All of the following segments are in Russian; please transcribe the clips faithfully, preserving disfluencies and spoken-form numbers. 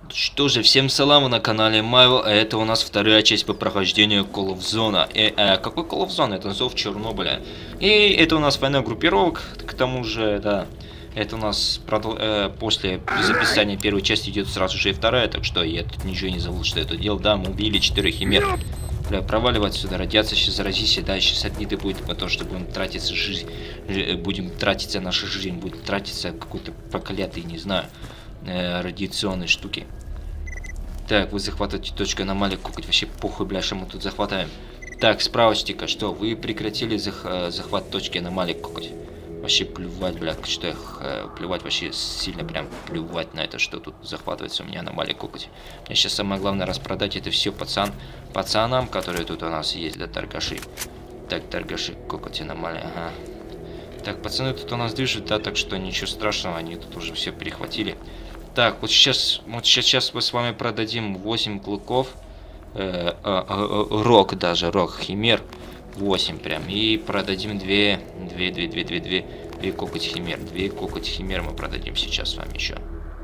Что же, всем салам на канале Майвел, а это у нас вторая часть по прохождению Call of Zone. И, э, какой Call of Zone? Это Зов Чернобыля. И это у нас война группировок, к тому же, да. Это у нас продол э, после записания первой части идет сразу же и вторая, так что я тут ничего не забыл, что это делал. Да, мы убили четырех химер. Бля, проваливать сюда, радиация сейчас заразись, да, сейчас огниты будет, потому что будем тратиться жизнь, будем тратиться, наша жизнь будет тратиться какой-то проклятый, не знаю, э, радиационной штуки. Так, вы захватываете точку аномалии, кукать, вообще похуй, бля, что мы тут захватаем. Так, справочника, что, вы прекратили зах захват точки аномалии, кукать. Вообще плевать, бля, что их э, плевать, вообще сильно прям плевать на это, что тут захватывается у меня аномалии, кукать. Мне сейчас самое главное распродать это все пацан, пацанам, которые тут у нас есть, да, торгаши. Так, торгаши, кукать, аномалия, ага. Так, пацаны тут у нас движут, да, так что ничего страшного, они тут уже все перехватили. Так, вот сейчас, вот сейчас, сейчас мы с вами продадим восемь клыков, э, э, э, рог даже, рог химер, восемь прям, и продадим две, две, две, две, две, две, две кокоть химер, две кокоть химер мы продадим сейчас с вами еще.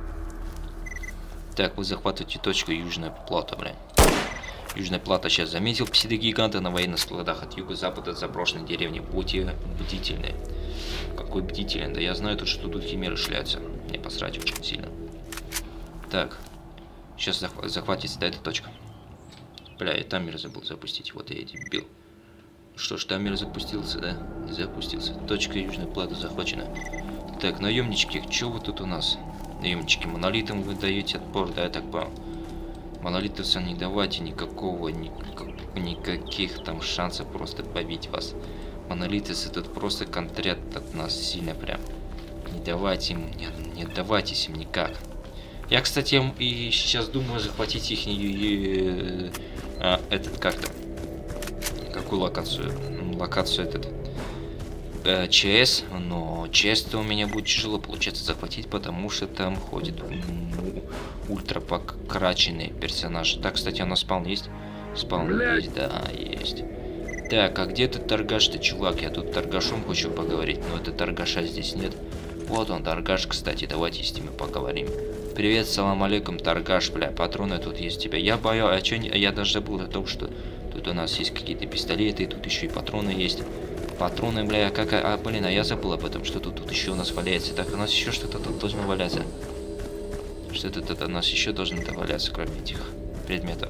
Так, вы захватываете точку Южная Плата, блин. Южная Плата сейчас заметил псевдогиганта на военных складах от юго-запада от заброшенной деревни. Будьте бдительны. Какой бдительный? Да я знаю тут, что тут химеры шляются. Мне посрать очень сильно. Так, сейчас захва захватится, да, эта точка. Бля, я таймер забыл запустить, вот я эти бил. Что ж, таймер запустился, да? Запустился. Точка Южной Платы захвачена. Так, наемнички, что вы тут у нас? Наемнички, монолитам вы даете отпор, да, я так понял. Монолитовцам не давайте никакого, никак, никаких там шансов просто побить вас. Монолитовцы тут просто контрят от нас сильно прям. Не давайте им, не, не давайтесь им никак. Я, кстати, и сейчас думаю захватить их э, э, этот как-то. Какую локацию? Локацию этот э, ЧС, но ЧС-то у меня будет тяжело получается захватить, потому что там ходит ну, ультра покраченный персонаж. Так, кстати, у нас спаун есть? Спаун есть, да, есть. Так, а где тут торгаш-то, чувак? Я тут торгашом хочу поговорить, но это торгаша здесь нет. Вот он, торгаш, кстати, давайте с ними поговорим. Привет, салам алейкум, торгаш, бля, патроны тут есть у тебя. Я боюсь, а чё, я даже забыл о том, что тут у нас есть какие-то пистолеты, тут еще и патроны есть. Патроны, бля, как, а, блин, а я забыл об этом, что тут, тут еще у нас валяется. Так, у нас еще что-то тут должно валяться. Что-то тут у нас еще должно валяться, кроме этих предметов.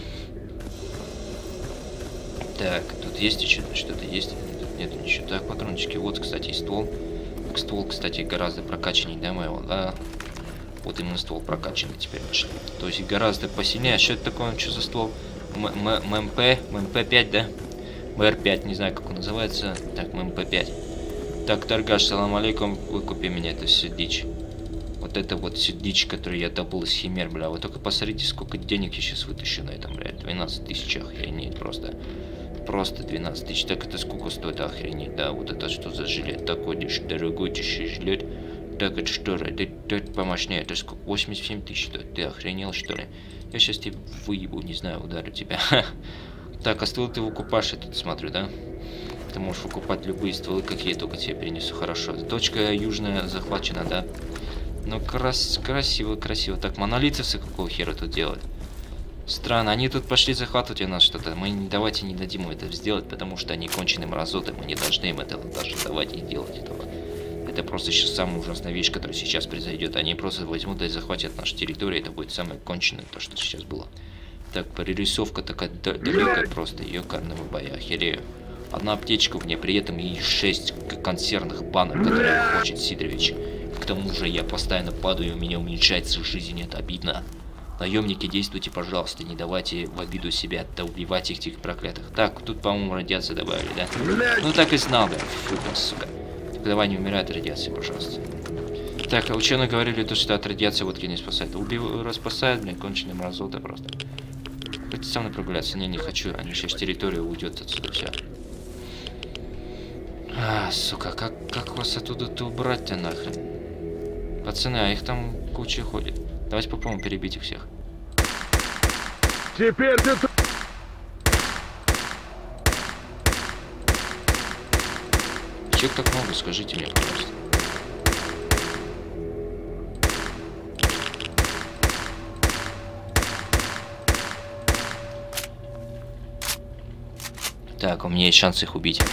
Так, тут есть еще что-то есть? Тут нет ничего. Так, патрончики, вот, кстати, и ствол. Ствол, кстати, гораздо прокачанней, да, моего, да? Вот именно ствол прокачанный теперь нашли. То есть гораздо посильнее. А что это такое? Что за ствол? ММП? ММП пять, да? МР пять, не знаю, как он называется. Так, ММП пять. Так, торгаш, салам алейкум, выкупи меня, это все дичь. Вот это вот все дичь, которую я добыл из химер, бля. Вы только посмотрите, сколько денег я сейчас вытащу на этом, бля. двенадцать тысяч, охренеть просто. Просто двенадцать тысяч. Так это сколько стоит, охренеть, да? Вот это что за жилет? Такой дорогой тяжелый жилет. Так, это что же? Это, это помощнее. Это сколько? восемьдесят семь тысяч стоит. Ты охренел, что ли? Я сейчас тебе выебу, не знаю, ударю тебя. Так, а стволы ты выкупаешь, я тут смотрю, да? Ты можешь выкупать любые стволы, какие только тебе перенесу. Хорошо. Точка южная захвачена, да? Ну, крас красиво, красиво. Так, монолитовцы какого хера тут делают? Странно, они тут пошли захватывать у нас что-то. Мы не, давайте не дадим им это сделать, потому что они конченые мразоты. Мы не должны им этого даже давать и делать этого. Это просто сейчас самая ужасная вещь, которая сейчас произойдет. Они просто возьмут и захватят нашу территорию. Это будет самое конченое, то, что сейчас было. Так, прорисовка такая далекая просто. Ёкарного боя, охерею. Одна аптечка в ней, при этом и шесть консервных банок, которые хочет Сидорович. К тому же я постоянно падаю, и у меня уменьшается жизнь, это обидно. Наемники, действуйте, пожалуйста, не давайте в обиду себя, да убивайте этих проклятых. Так, тут, по-моему, радиацию добавили, да? Ну так и знал, да. Фу, сука. Давай не умирай от радиации, пожалуйста. Так, а ученые говорили, то, что от радиации водки не спасает. Убив... Распасает, блин, конченые мразоты просто. Хотите со мной прогуляться? Не, не хочу. Они сейчас территория уйдет отсюда вся. А, сука, как, как вас оттуда-то убрать-то нахрен? Пацаны, а их там куча ходит. Давайте попробуем перебить их всех. Теперь ты... Чего так много, скажите мне, пожалуйста. Так, у меня есть шанс их убить.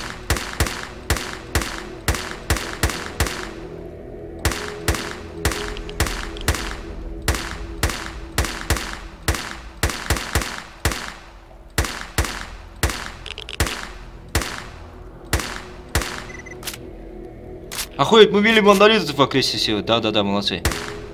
Охуеть, мы били монолитов в окрестности силы. Да-да-да, молодцы.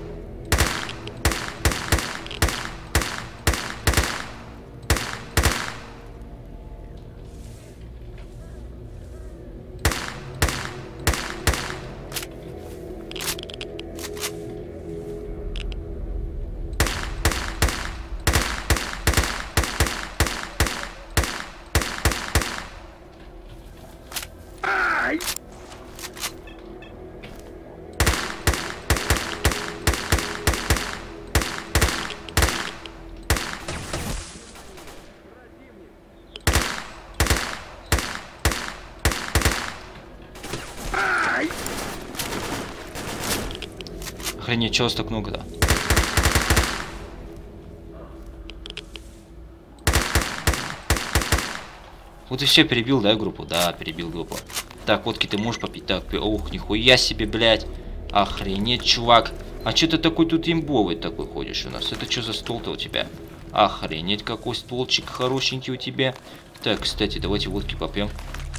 Охренеть, чего вас так много-то? Вот и все, перебил, да, группу? Да, перебил группу. Так, водки ты можешь попить? Так, ух, нихуя себе, блядь. Охренеть, чувак. А что ты такой тут имбовый такой ходишь у нас? Это что за стол-то у тебя? Охренеть, какой столчик хорошенький у тебя. Так, кстати, давайте водки попьем.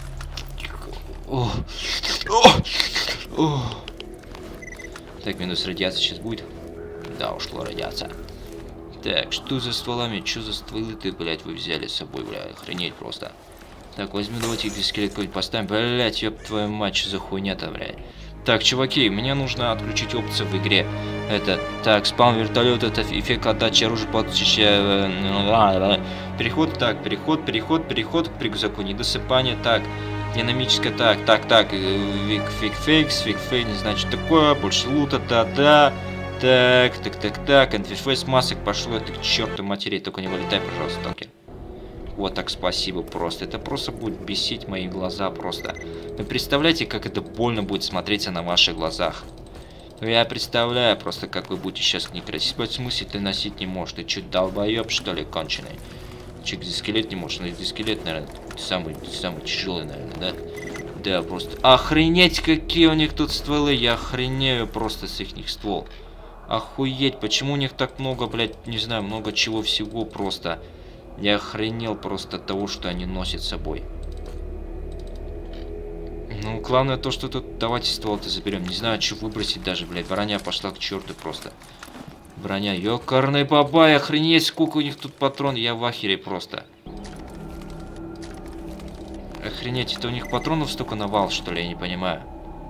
О, о, о. Так, минус радиация сейчас будет. Да, ушло радиация. Так, что за стволами? Что за стволы ты, блядь, вы взяли с собой, блядь? Охренеть просто. Так, возьми, давайте экзоскелет какой-нибудь поставим. Блядь, ёб твою мать, что за хуйня-то, блядь. Так, чуваки, мне нужно отключить опцию в игре. Это, так, спам вертолет, это эффект отдачи оружия, подчищая... Переход, так, переход, переход, переход к рюкзаку, недосыпание, так. Динамическая, так, так, так, фиг, фиг, фикс, фиг, фиг, не знаю, что такое, больше лута, да-да, так, так, так, так, интерфейс масок, пошло это к черту матери, только не вылетай, пожалуйста, танки. Вот так, спасибо просто, это просто будет бесить мои глаза просто. Вы представляете, как это больно будет смотреться на ваших глазах? Я представляю просто, как вы будете сейчас некрасиво, в смысле ты носить не можешь, ты чуть долбоеб, что ли, конченый? Экзоскелет не можешь, но экзоскелет, наверное, самый, самый тяжелый, наверное, да? Да, просто охренеть, какие у них тут стволы, я охренею просто с их ствол. Охуеть, почему у них так много, блядь, не знаю, много чего всего просто. Я охренел просто от того, что они носят с собой. Ну, главное то, что тут, давайте ствол-то заберем, не знаю, что выбросить даже, блядь, броня пошла к черту просто. Броня, ёкарный бабай, охренеть, сколько у них тут патрон, я в ахере просто. Охренеть, это у них патронов столько навал, что ли, я не понимаю.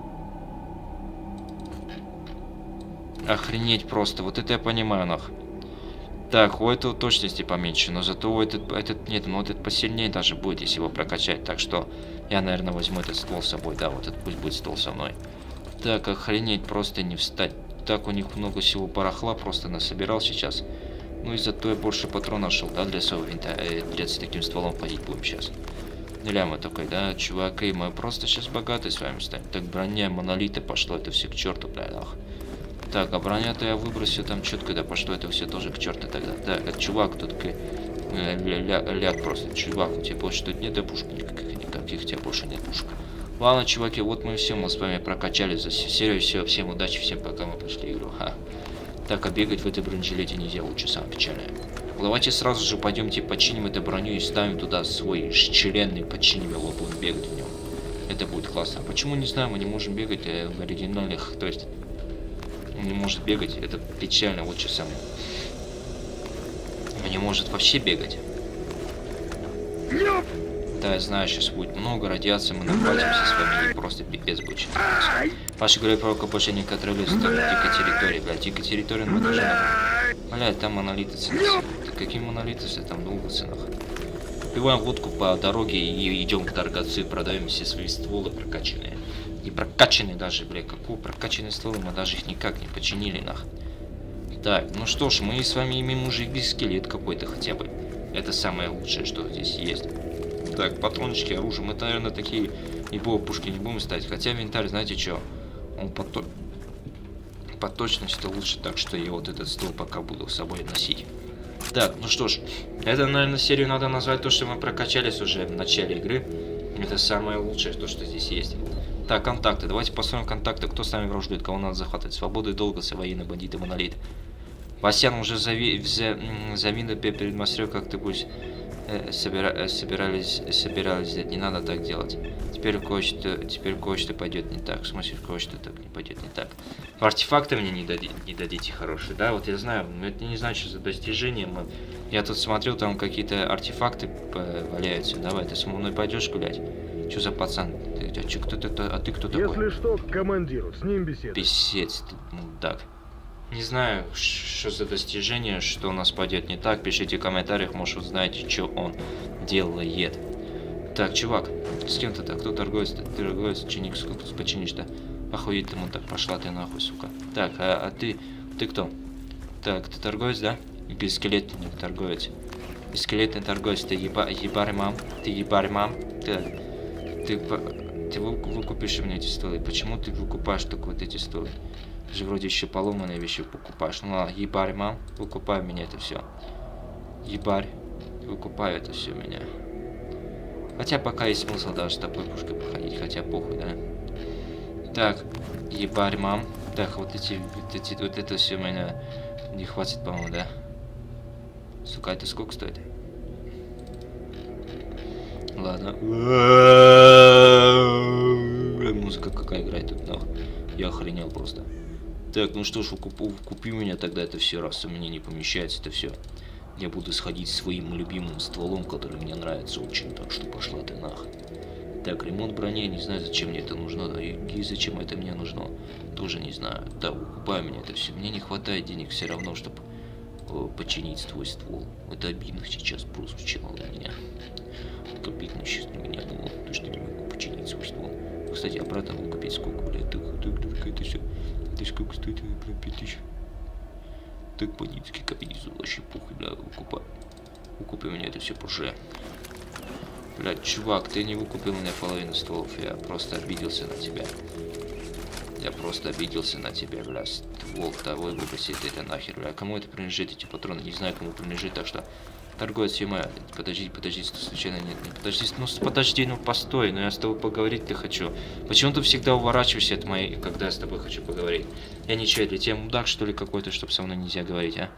Охренеть просто, вот это я понимаю, нах. Так, у этого точности поменьше, но зато у этот, этот нет, но вот этот посильнее даже будет, если его прокачать. Так что я, наверное, возьму этот ствол с собой, да, вот этот пусть будет ствол со мной. Так, охренеть, просто не встать. Так, у них много всего барахла просто насобирал сейчас. Ну и зато я больше патрон нашел, да, для своего винта. Э, для с таким стволом ходить будем сейчас. Ляма такой, да, чуваки, мы просто сейчас богатые с вами станем. Так, броня, монолиты пошло, это все к черту, блядь, ах. Так, а броня-то я выбросил там четко, да пошло, это все тоже к черту тогда. Так, этот чувак тут э, ля, ля, ляг просто. Чувак, у тебя больше тут нет пушек никаких, никаких, у тебя больше нет пушек. Ладно, чуваки, вот мы все, мы с вами прокачали за серию, все, всем удачи, всем пока, мы пошли игру, ха. Так, а бегать в этой бронежилете нельзя, лучше самое печальное. Давайте сразу же пойдемте починим эту броню и ставим туда свой член, починим его, будем бегать в нем. Это будет классно. Почему, не знаю, мы не можем бегать э, в оригинальных, то есть, он не может бегать, это печально, вот что самое. Он не может вообще бегать. Да, я знаю, сейчас будет много радиации, мы нахватимся с вами, и просто пипец будет. Ваши говорят про больше не контролируются, только дикой территории, блядь, дикой территории мы должны... Блядь, там монолиты ценятся. Какие монолиты, там долго ценах. Пиваем водку по дороге и идем к торговцу и продаем все свои стволы прокачанные. И прокачанные даже, блядь, какого прокачанные стволы, мы даже их никак не починили, нах. Так, ну что ж, мы с вами имеем уже экзоскелет какой-то хотя бы. Это самое лучшее, что здесь есть. Так, патрончики, оружие. Мы, наверное, такие ебовые пушки не будем ставить. Хотя инвентарь, знаете что? Он по, то... по точности лучше, так что я вот этот ствол пока буду с собой носить. Так, ну что ж, это, наверное, серию надо назвать то, что мы прокачались уже в начале игры. Это самое лучшее, то, что здесь есть. Так, контакты. Давайте посмотрим контакты. Кто с нами враждует, кого надо захватывать. Свобода и долгость, военные бандиты, монолит. Басян уже зави... завинул перед мастером, как ты будешь э, собира... собирались, собирались сделать. Не надо так делать. Теперь кое-что, теперь кое-что пойдет не так. В смысле, кое-что так не пойдет не так. Артефакты мне не, дади... не дадите хорошие, да? Вот я знаю, но это не значит, что за достижение. Мы... Я тут смотрел, там какие-то артефакты валяются. Давай, ты со мной пойдешь гулять? Что за пацан? Ты, а, чё, кто, ты, а ты кто такой? Если что, к командиру, с ним беседуй. Писец, ты мудак. Не знаю, что за достижение, что у нас пойдет не так. Пишите в комментариях, может, узнаете, что он делает. Так, чувак, с кем ты так? Кто торговец? Ты торговец, чиник, сколько ты починишь-то? Охуеть ты, так, пошла ты нахуй, сука. Так, а, а ты, ты кто? Так, ты торговец, да? Бескелетный торговец. Бескелетный торговец, ты еба, ебарь мам, ты ебарь мам. Так, ты, ты выкупишь мне эти стволы. Почему ты выкупаешь только вот эти стволы? Ты же вроде еще поломанные вещи покупаешь. Ну ладно, ебарь мам, выкупай меня это все. Ебарь, выкупай это все меня. Хотя пока есть смысл даже с такой пушкой походить, хотя похуй, да? Так, ебарь мам. Так, вот эти, вот эти, вот это все меня не хватит, по-моему, да? Сука, это сколько стоит? Ладно. Музыка какая играет тут, нахуй. Я охренел просто. Так, ну что ж, купи, купи меня тогда это все, раз у меня не помещается это все. Я буду сходить своим любимым стволом, который мне нравится очень, так что пошла ты нахуй. Так, ремонт брони, не знаю, зачем мне это нужно, и зачем это мне нужно, тоже не знаю. Да, выкупай меня это все. Мне не хватает денег все равно, чтобы починить твой ствол. Это обидно сейчас прозвучало для меня. Так обидно сейчас для меня было, то что не могу починить свой ствол. Кстати, обратно могу купить сколько, блядь, так, так, так, это все. Это сколько стоит, блядь, пять тысяч. Так, бандитский капитан, вообще похуй, бля, выкупай. Выкупи меня это все позже. Блядь, чувак, ты не выкупил мне половину стволов, я просто обиделся на тебя. Я просто обиделся на тебя, бля, ствол того выбросит это нахер, бля. Кому это принадлежит, эти патроны, не знаю, кому принадлежит, так что... Торговец Фима, подожди, подожди, случайно нет, не подожди, ну подожди, ну постой, ну я с тобой поговорить-то хочу. Почему ты всегда уворачиваешься от моей, когда я с тобой хочу поговорить? Я ничего, для тебя мудак, что ли, какой-то, чтобы со мной нельзя говорить, а?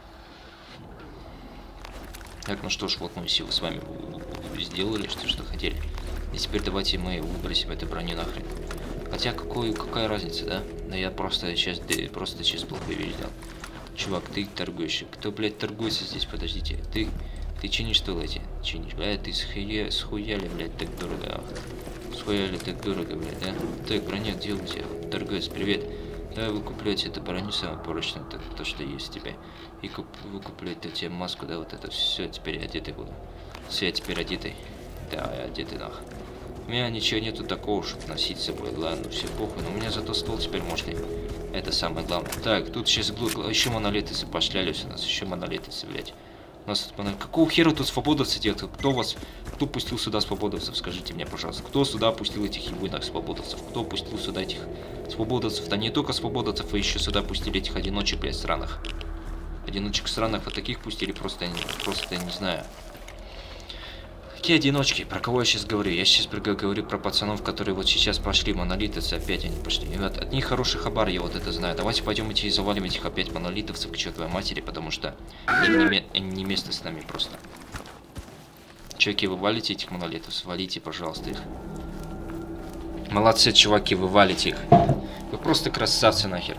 Так, ну что ж, вот мы все с вами сделали, что, что хотели. И теперь давайте мы выбросим эту броню нахрен. Хотя, какой, какая разница, да? Да я просто сейчас, просто сейчас плохую вещь дал. Чувак, ты торгуешь. Кто, блядь, торгуется здесь? Подождите. Ты, ты чинишь что эти? Чинишь, блядь, ты схуя, схуяли, блядь, так дорого. Схуяли так дорого, блядь, да? Так, броня, где у тебя? Торговец, привет. Давай выкуплять эту броню самую прочную, то, то, что есть у тебя. И куп, выкуплять тебе маску, да, вот это все, теперь одетый буду. Все, теперь одетый. Да, я одетый, нах. У меня ничего нету такого, чтобы носить с собой. Ладно, все похуй. Но у меня зато стол теперь мощный. Это самое главное. Так, тут сейчас еще монолиты запошлялись у нас. Еще монолиты, блядь. У нас тут монолиты. Какого хера тут свободовцы делают? Кто вас... Кто пустил сюда свободовцев? Скажите мне, пожалуйста. Кто сюда пустил этих ебаных свободовцев? Кто пустил сюда этих свободовцев? Да не только свободовцев, а еще сюда пустили этих одиночек, блядь, странных. Одиночек странных. Вот таких пустили просто, просто не знаю. Какие одиночки? Про кого я сейчас говорю? Я сейчас говорю про пацанов, которые вот сейчас пошли монолитовцы, опять они пошли. И вот от них хороший хабар, я вот это знаю. Давайте пойдем идти и завалим этих опять монолитовцев к чертовой матери, потому что им не, не место с нами просто. Чуваки, вы валите этих монолитовцев? Валите, пожалуйста, их. Молодцы, чуваки, вы валите их. Вы просто красавцы нахер.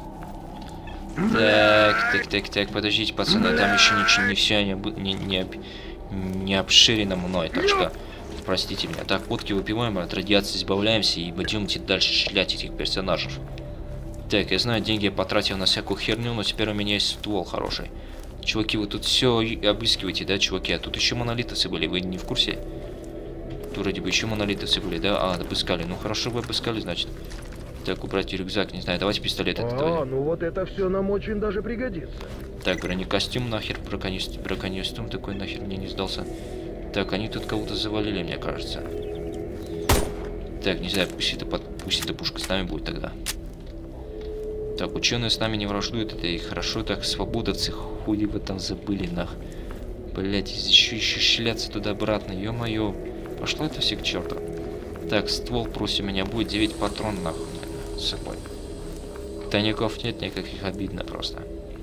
Так, так, так, так, подождите, пацаны, там еще ничего не все не, не, не, не обширено мной, так что простите меня. Так, водки выпиваем, от радиации избавляемся и будем дальше шлять этих персонажей. Так, я знаю, деньги я потратил на всякую херню, но теперь у меня есть ствол хороший. Чуваки, вы тут все обыскиваете, да, чуваки? А тут еще монолитовцы были, вы не в курсе? Тут вроде бы еще монолитовцы были, да? А, обыскали. Ну хорошо, вы обыскали, значит. Так, убрать рюкзак, не знаю, давайте пистолет. А, это, ну вот это все нам очень даже пригодится. Так, бронекостюм нахер, бронекостюм такой нахер мне не сдался. Так, они тут кого-то завалили, мне кажется. Так, не знаю, пусть это, пусть эта пушка с нами будет тогда. Так, ученые с нами не враждуют, это и хорошо, так, свободовцы, хули вы там забыли, нах. Блять, еще еще шляться туда-обратно, ё-моё. Пошло это все к черту. Так, ствол пусть у меня будет девять патронов нахуй с собой. Тайников нет никаких, обидно просто.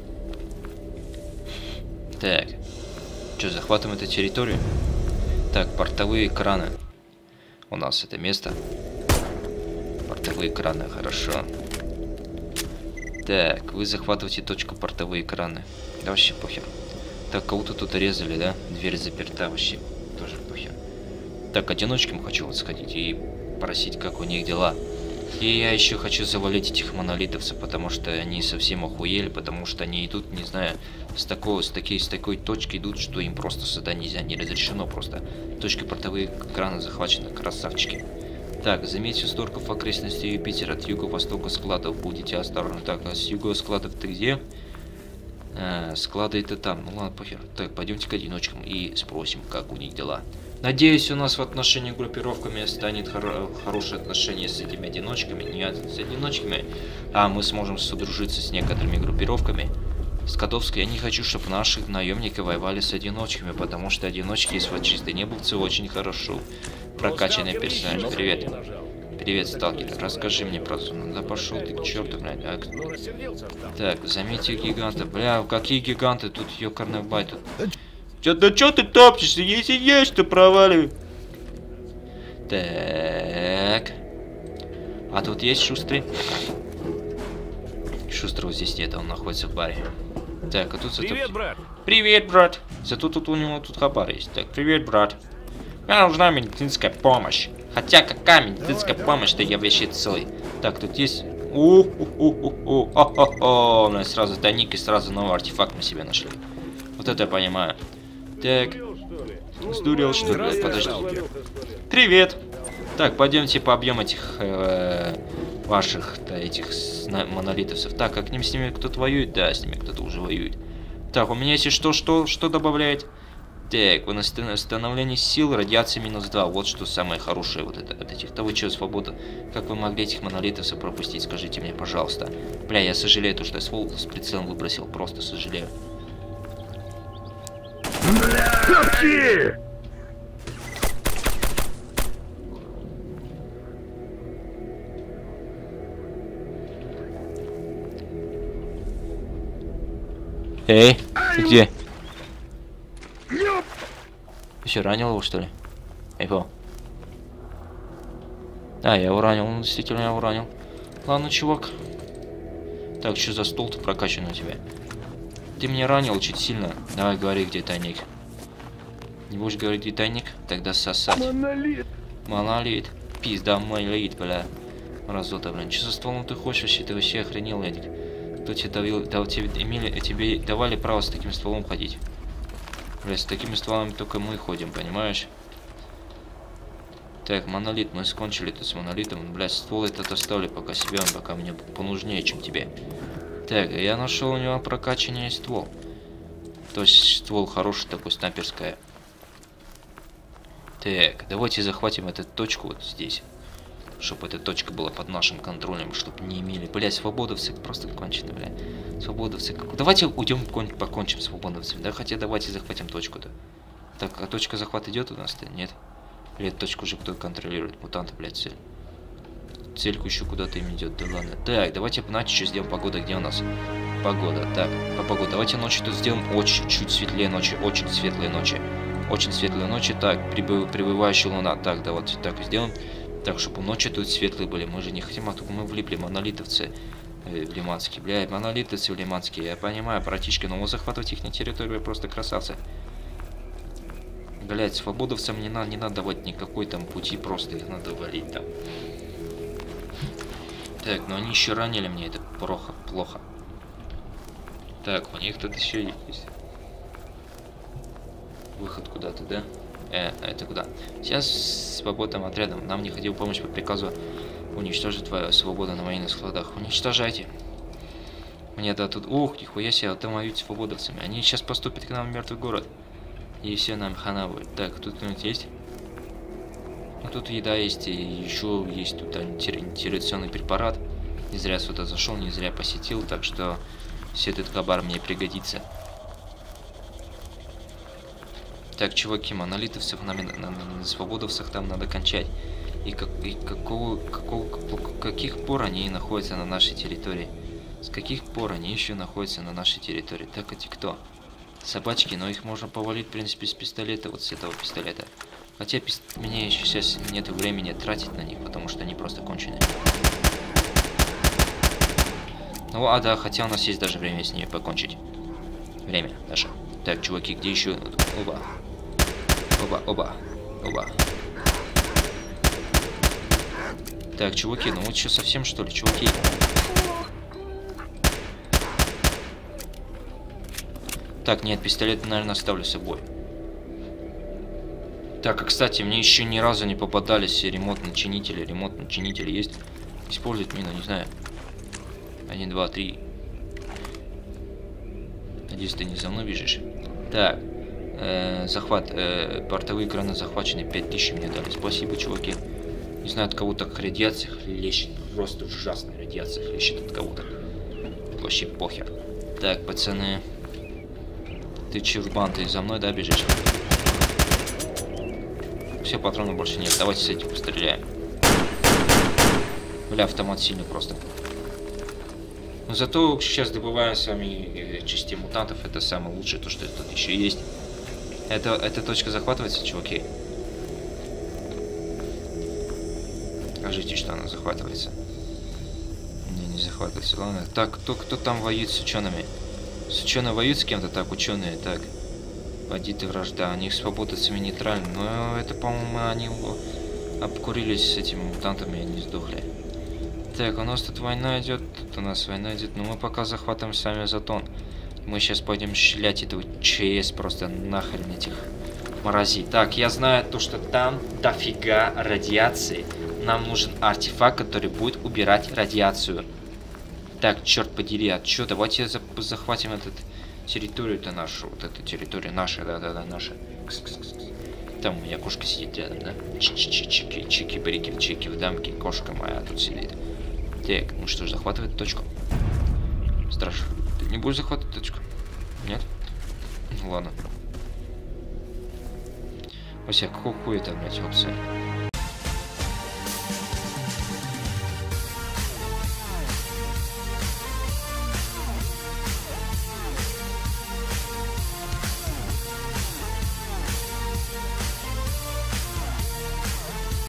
Так. Что, захватываем эту территорию? Так, портовые краны. У нас это место. Портовые краны, хорошо. Так, вы захватываете точку портовые краны. Да вообще похер. Так, кого-то тут резали, да? Дверь заперта, вообще тоже похер. Так, одиночкам хочу вот сходить и просить, как у них дела. И я еще хочу завалить этих монолитовцев, потому что они совсем охуели, потому что они идут, не знаю, с такой, с такой, с такой точки идут, что им просто сюда нельзя, не разрешено просто. Точки портовые краны захвачены, красавчики. Так, заметьте сторков окрестности Юпитера от юго-востока складов, будете осторожны. Так, а с юго складов ты где? А, склады это там, ну ладно, похер. Так, пойдемте к одиночкам и спросим, как у них дела. Надеюсь, у нас в отношении группировками станет хоро хорошее отношение с этими одиночками. Не с одиночками, а мы сможем содружиться с некоторыми группировками. Скадовской я не хочу, чтобы наши наемники воевали с одиночками, потому что одиночки из чистой небылцы очень хорошо прокачанный персонаж. Привет. Привет, сталкер. Расскажи мне про зону. Да пошел ты к черту, блядь. А... Так, заметьте гиганта. Бля, какие гиганты? Тут ёкарный бай тут. Чё, да чё ты топчешься? Если есть, то проваливай. Так. А тут есть Шустрый? Шустрого здесь нет, он находится в баре. Так, а тут зато... Привет, брат! Привет, брат! Зато тут у него тут хабар есть. Так, привет, брат. Мне нужна медицинская помощь. Хотя какая медицинская помощь, что я вообще целый. Так, тут есть... У-у-у-у-у. О-хо-хо. У нас сразу тайник и сразу новый артефакт мы себе нашли. Вот это я понимаю. Так. Сдурел, что ли? Подожди. Привет. Так, пойдемте побьем этих э, ваших, да, этих монолитовцев. Так, как с ними кто-то воюет? Да, с ними кто-то уже воюет. Так, у меня если что, что, что добавляет? Так, вы на восстановлении сил, радиация минус два. Вот что самое хорошее вот это, от этих. Да вы что, свобода? Как вы могли этих монолитовцев пропустить? Скажите мне, пожалуйста. Бля, я сожалею, то, что я ствол с прицелом выбросил. Просто сожалею. Топчи! Эй, ты где? Ты что, ранил его, что ли? Эй, по. А, я его ранил, он действительно его ранил. Ладно, чувак. Так, что за стол-то прокачанный у тебя? Ты меня ранил чуть сильно. Давай говори, где тайник. Не будешь говорить, где тайник? Тогда сосать. Монолит. Монолит. Пизда, монолит, бля. Разота, блин. Что за стволом ты хочешь вообще? Ты вообще охренел, Эдик. Кто тебе давил, дал, тебе, имели, тебе давали право с таким стволом ходить? Бля, с такими стволами только мы ходим, понимаешь? Так, монолит, мы скончили тут с монолитом. Бля, ствол этот оставлю пока себе, он пока мне понужнее, чем тебе. Так, я нашел у него прокачанный ствол. То есть ствол хороший, такой снайперская. Так, давайте захватим эту точку вот здесь. Чтобы эта точка была под нашим контролем, чтобы не имели. Блять, свободовцы просто кончены, бля. Свободовцы. Давайте уйдем покончим с свободовцами. Да, хотя давайте захватим точку-то. Так, а точка захват идет у нас-то? Нет. Или эту точку уже кто контролирует? Мутанты, блядь, цель. Цельку еще куда-то им идет, да ладно. Так, давайте, знаете, что сделаем? Погода, где у нас? Погода, так, по погоде. Давайте ночью тут сделаем очень чуть светлее ночи, очень светлые ночи. Очень светлые ночи, так, прибыв, прибывающая луна. Так, да, вот так сделаем. Так, чтобы ночи тут светлые были. Мы же не хотим, а только мы влипли, монолитовцы э, лиманские. Бля, монолитовцы лиманские, я понимаю, братишки, но мы захватывать их на территорию просто красавцы. Блять, свободовцам не надо, не надо давать никакой там пути, просто их надо валить там. Так, но они еще ранили мне, это плохо, плохо. Так, у них тут еще есть выход куда-то, да? Э, это куда? Сейчас с свободным отрядом нам необходима помощь по приказу уничтожить твою свободу на военных складах. Уничтожайте. Мне да тут... Ух, нихуя себе, вот там воюют свободовцами. Они сейчас поступят к нам в мертвый город. И все нам хана будет. Так, тут кто-нибудь есть? Ну, тут еда есть, и еще есть тут антиреакционный препарат. Не зря сюда зашел, не зря посетил, так что все этот хабар мне пригодится. Так, чуваки, монолитовцев на, на, на, на свободовцах там надо кончать. И, как, и какого, какого, каких пор они находятся на нашей территории? С каких пор они еще находятся на нашей территории? Так, эти кто? Собачки, но их можно повалить, в принципе, с пистолета, вот с этого пистолета. Хотя пист... мне еще сейчас нет времени тратить на них, потому что они просто конченые. Ну, а да, хотя у нас есть даже время с ними покончить. Время даже. Так, чуваки, где еще? Оба. Оба, оба, оба. Так, чуваки, ну вот что, совсем что ли, чуваки? Так, нет, пистолет, наверное, оставлю с собой. Так, а кстати, мне еще ни разу не попадались ремонт-начинители. Ремонт-начинители есть? Использовать мину, не знаю. Один, два, три. Надеюсь, ты не за мной бежишь. Так. Э, захват. Э, бортовые экраны захвачены. пять тысяч мне дали. Спасибо, чуваки. Не знаю, от кого так радиация хлещет. Просто ужасная радиация хлещет от кого-то. Вообще похер. Так, пацаны. Ты чурбан, ты за мной, да, бежишь? Все, патронов больше нет. Давайте с этим постреляем. Бля, автомат сильный просто. Но зато сейчас добываем с вами части мутантов. Это самое лучшее, то, что тут еще есть. Это, эта точка захватывается, чуваки? Скажите, что она захватывается. Не, не захватывается. Ладно. Так, кто, кто там воюет с учеными? С ученые воюют с кем-то? Так, ученые, так. Бандиты, вражда. Они свободовцами нейтральны. Но это, по-моему, они обкурились с этими мутантами и они сдохли. Так, у нас тут война идет. Тут у нас война идет. Но мы пока захватываем сами Затон. Мы сейчас пойдем щелять этого ЧС просто нахрен этих морозей. Так, я знаю то, что там дофига радиации. Нам нужен артефакт, который будет убирать радиацию. Так, черт подери, а чё? Давайте за захватим этот территорию-то нашу. Вот эту территорию наша, да-да-да, наша. Кс -кс -кс -кс. Там у меня кошка сидит рядом, да? Чики-чики, чики-брики, чики в дамке. Кошка моя тут сидит. Так, ну что ж, захватывает точку. Страж, ты не будешь захватывать точку? Нет? Ну ладно. Вася, какого хуя там, блядь, опция?